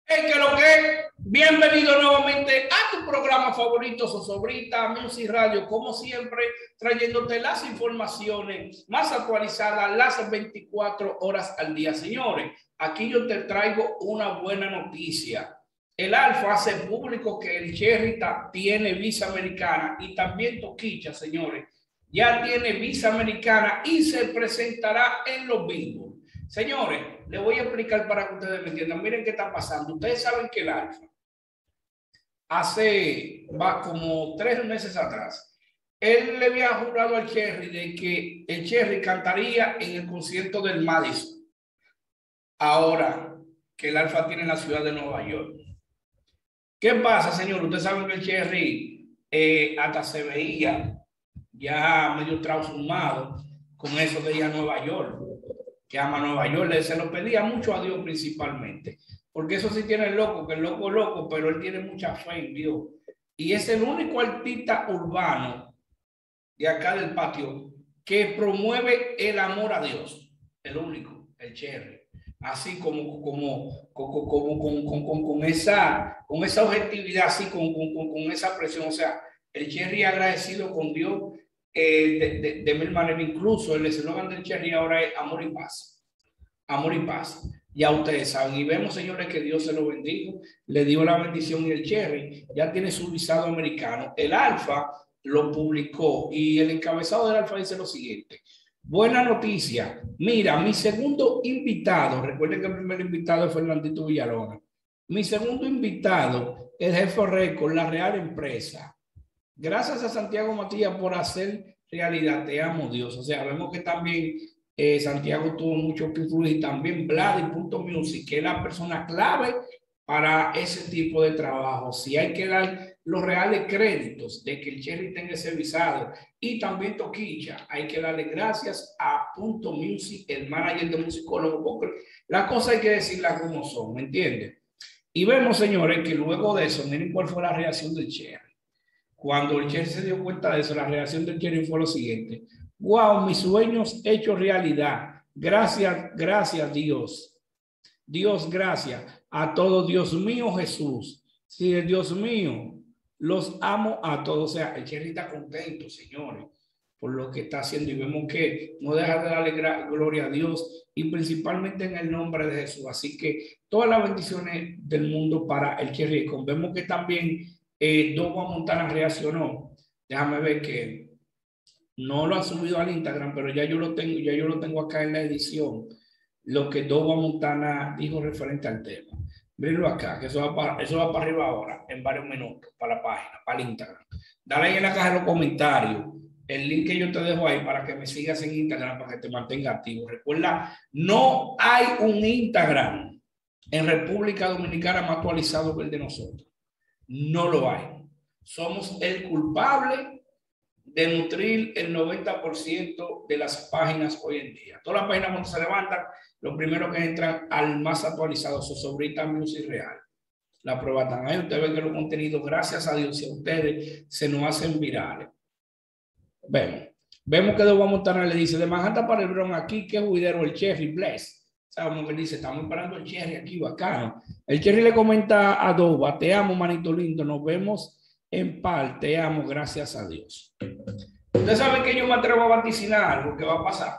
Hey, que lo que, bienvenido nuevamente a tu programa favorito, Zozobrita Music Radio, como siempre, trayéndote las informaciones más actualizadas las 24 horas al día. Señores, aquí yo te traigo una buena noticia. El Alfa hace público que el Cherry tiene visa americana y también Toquicha, señores, ya tiene visa americana y se presentará en los Billboard. Señores, les voy a explicar para que ustedes me entiendan. Miren qué está pasando. Ustedes saben que el Alfa va como 3 meses atrás, él le había jurado al Cherry de que el Cherry cantaría en el concierto del Madison. Ahora que el Alfa tiene en la ciudad de Nueva York. ¿Qué pasa, señor? Ustedes saben que el Cherry hasta se veía ya medio transformado con eso de ir a Nueva York, que ama Nueva York. Se lo pedía mucho a Dios principalmente, porque eso sí tiene el loco, que el loco es loco, pero él tiene mucha fe en Dios. Y es el único artista urbano de acá del patio que promueve el amor a Dios. El único, el Cherry. Así con esa objetividad, así con esa presión. O sea, el Cherry agradecido con Dios de mil maneras. Incluso el eslogan del Cherry ahora es amor y paz. Amor y paz. Ya ustedes saben. Y vemos, señores, que Dios se lo bendijo, le dio la bendición y el Cherry ya tiene su visado americano. El Alfa lo publicó y el encabezado del Alfa dice lo siguiente. Buena noticia. Mira, mi segundo invitado, recuerden que el primer invitado es Fernandito Villalona. Mi segundo invitado, el jefe Record, la Real Empresa. Gracias a Santiago Matías por hacer realidad. Te amo, Dios. O sea, vemos que también Santiago tuvo mucho que influir. Y también Vladi.music, que es la persona clave para ese tipo de trabajo. Si hay que dar los reales créditos de que el Cherry tenga ese visado, y también Toquicha, hay que darle gracias a Punto Music, el manager de musicólogo, porque las cosas hay que decirlas como son, ¿me entienden? Y vemos, señores, que luego de eso, miren cuál fue la reacción del Cherry. Cuando el Cherry se dio cuenta de eso, la reacción del Cherry fue lo siguiente: wow, mis sueños hechos realidad. Gracias, gracias Dios. Dios, gracias a todos. Dios mío, Jesús. Sí, Dios mío, los amo a todos. O sea, el Cherry está contento, señores, por lo que está haciendo. Y vemos que no deja de darle gloria a Dios y principalmente en el nombre de Jesús. Así que todas las bendiciones del mundo para el Cherry. Vemos que también Doba Montana reaccionó. Déjame ver que no lo ha subido al Instagram, pero ya yo lo tengo acá en la edición. Lo que Doba Montana dijo referente al tema. Mírenlo acá, que eso va para arriba ahora, en varios minutos, para la página, para el Instagram. Dale ahí en la caja de los comentarios el link que yo te dejo ahí para que me sigas en Instagram, para que te mantenga activo. Recuerda, no hay un Instagram en República Dominicana más actualizado que el de nosotros. No lo hay. Somos el culpable de nutrir el 90% de las páginas hoy en día. Todas las páginas cuando se levantan, lo primero que entran al más actualizado, Zozobrita Music Real. La prueba están ahí. Ustedes ven que los contenidos, gracias a Dios y a ustedes, se nos hacen virales. Vemos que Doba Montana le dice, de Manhattan para el Bronx, aquí, qué juidero el Cherry, bless. Sabemos que dice, estamos esperando el Cherry aquí, bacano. El Cherry le comenta a Doba, te amo, manito lindo, nos vemos en paz, te amo, gracias a Dios. Ustedes saben que yo me atrevo a vaticinar algo que va a pasar.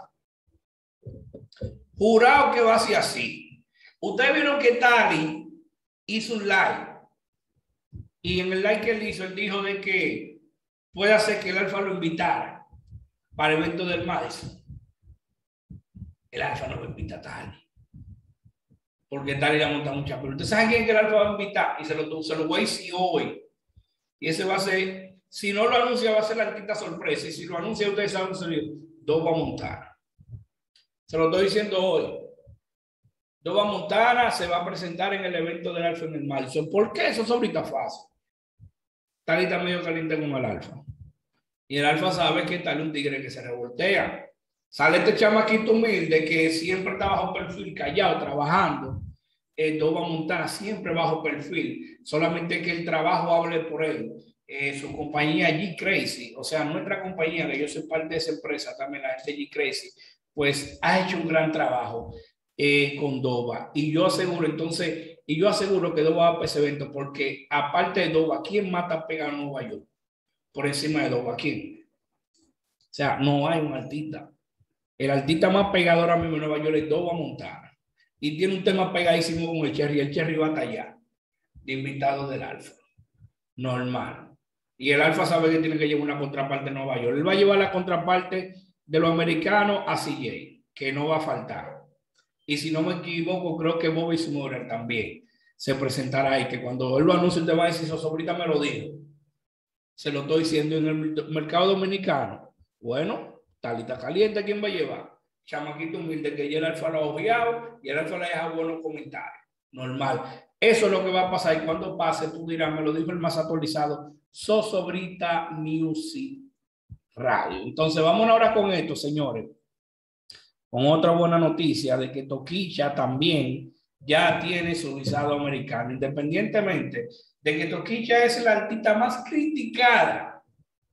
Jurado que va a ser así. Ustedes vieron que Tali hizo un live. Y en el live que él hizo, él dijo de que puede hacer que el Alfa lo invitara para el evento del Madison. El Alfa no va a invitar a Tali. Porque Tali le monta mucha. Pero ustedes saben quién que el Alfa va a invitar. Y se lo voy a decir hoy. Y ese va a ser, si no lo anuncia, va a ser la artista sorpresa. Y si lo anuncia, ustedes saben, Doba Montana. Se lo estoy diciendo hoy. Doba Montana se va a presentar en el evento del Alfa en el Madison. ¿Por qué? Eso es ahorita fácil. Tali está medio caliente con el Alfa. Y el Alfa sabe que Tali es un tigre que se revoltea. Sale este chamaquito humilde que siempre está bajo perfil, callado, trabajando. Doba Montana siempre bajo perfil. Solamente que el trabajo hable por él. Su compañía G Crazy, o sea, nuestra compañía, que yo soy parte de esa empresa también, la gente G Crazy, pues ha hecho un gran trabajo. con Dova. Y yo aseguro entonces, que Dova va para ese evento, porque aparte de Dova, ¿quién mata pega a Nueva York? Por encima de Dova, ¿quién? O sea, no hay un artista. El artista más pegado ahora mismo en Nueva York es Dova Montana. Y tiene un tema pegadísimo con el Cherry. El Cherry va hasta allá, de invitado del Alfa. Normal. Y el Alfa sabe que tiene que llevar una contraparte en Nueva York. Él va a llevar la contraparte de los americanos a CJ, que no va a faltar. Y si no me equivoco, creo que Bobby Smuller también se presentará ahí, que cuando él lo anuncie, él te va a decir, Sobrita me lo dijo. Se lo estoy diciendo en el mercado dominicano. Bueno, talita caliente, ¿quién va a llevar? Chamaquito humilde que ya el Alfa lo ha ojeado y el Alfa le deja buenos comentarios. Normal. Eso es lo que va a pasar y cuando pase, tú dirás, me lo dijo el más actualizado, Sobrita Music Radio. Entonces, vamos ahora con esto, señores. Con otra buena noticia de que Toquicha también ya tiene su visado americano, independientemente de que Toquicha es la artista más criticada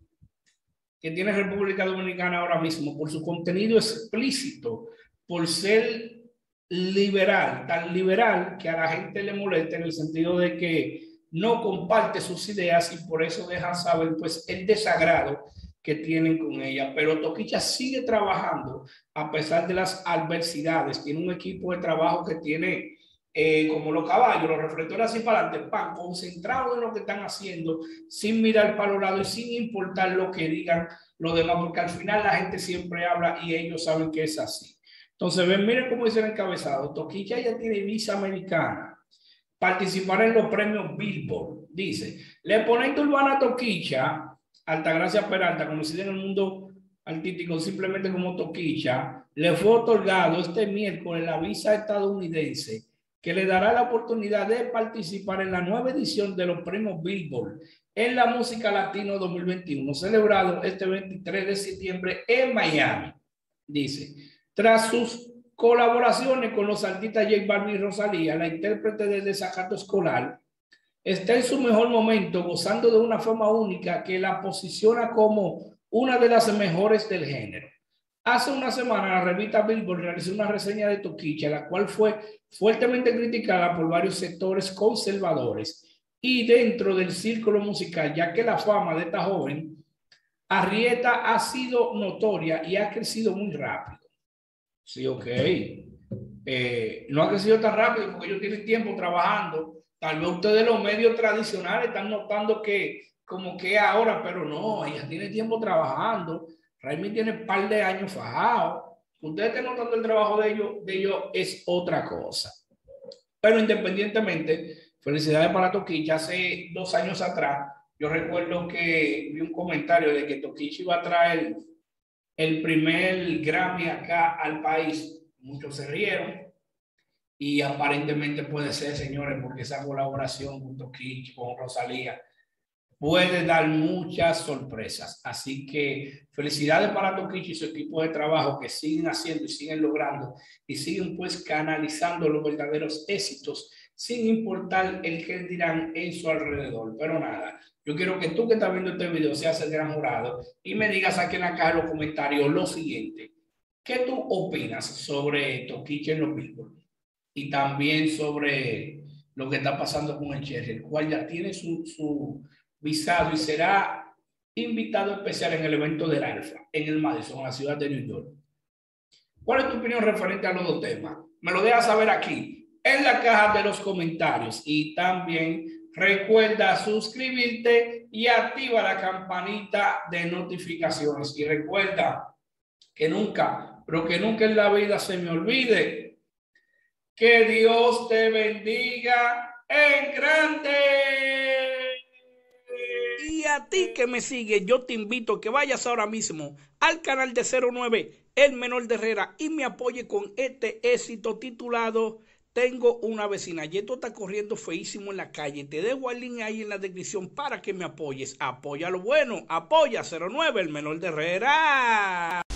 que tiene República Dominicana ahora mismo por su contenido explícito, por ser liberal, tan liberal que a la gente le molesta en el sentido de que no comparte sus ideas y por eso deja saber pues el desagrado que tienen con ella. Pero Toquicha sigue trabajando a pesar de las adversidades. Tiene un equipo de trabajo que tiene como los caballos, los reflectores así para adelante, pan, concentrado en lo que están haciendo, sin mirar para los lados y sin importar lo que digan los demás, porque al final la gente siempre habla y ellos saben que es así. Entonces, ven, miren cómo dice el encabezado. Toquicha ya tiene visa americana. Participar en los premios Billboard. Dice, la exponente urbana Toquicha, Altagracia Peralta, conocida en el mundo artístico simplemente como Toquicha, le fue otorgado este miércoles la visa estadounidense que le dará la oportunidad de participar en la nueva edición de los premios Billboard en la música latino 2021, celebrado este 23 de septiembre en Miami. Dice, tras sus colaboraciones con los artistas J Balvin y Rosalía, la intérprete del desacato escolar, está en su mejor momento, gozando de una forma única que la posiciona como una de las mejores del género. Hace una semana la revista Billboard realizó una reseña de Toquicha, la cual fue fuertemente criticada por varios sectores conservadores y dentro del círculo musical, ya que la fama de esta joven Arrieta ha sido notoria y ha crecido muy rápido. Sí, ok. No ha crecido tan rápido porque ellos tienen tiempo trabajando. Tal vez ustedes los medios tradicionales están notando que como que ahora, pero no, ella tiene tiempo trabajando. Raimi tiene un par de años fajado. Ustedes están notando el trabajo de ellos es otra cosa. Pero independientemente, felicidades para Toquicha. Hace 2 años atrás, yo recuerdo que vi un comentario de que Toquicha iba a traer el primer Grammy acá al país. Muchos se rieron. Y aparentemente puede ser, señores, porque esa colaboración con Toquicha, con Rosalía, puede dar muchas sorpresas. Así que felicidades para Toquicha y su equipo de trabajo que siguen haciendo y siguen logrando y siguen pues canalizando los verdaderos éxitos sin importar el que dirán en su alrededor. Pero nada, yo quiero que tú que estás viendo este video seas el gran jurado y me digas aquí en la caja de los comentarios lo siguiente. ¿Qué tú opinas sobre Toquicha en los Billboard? Y también sobre lo que está pasando con el Cherry, el cual ya tiene su visado y será invitado especial en el evento del Alfa, en el Madison, en la ciudad de New York. ¿Cuál es tu opinión referente a los dos temas? Me lo dejas saber aquí, en la caja de los comentarios. Y también recuerda suscribirte y activa la campanita de notificaciones. Y recuerda que nunca, pero que nunca en la vida se me olvide que Dios te bendiga en grande. Y a ti que me sigue, yo te invito a que vayas ahora mismo al canal de 09, El Menor de Herrera, y me apoye con este éxito titulado Tengo una vecina. Y esto está corriendo feísimo en la calle. Te dejo el link ahí en la descripción para que me apoyes. Apoya lo bueno, apoya 09, El Menor de Herrera.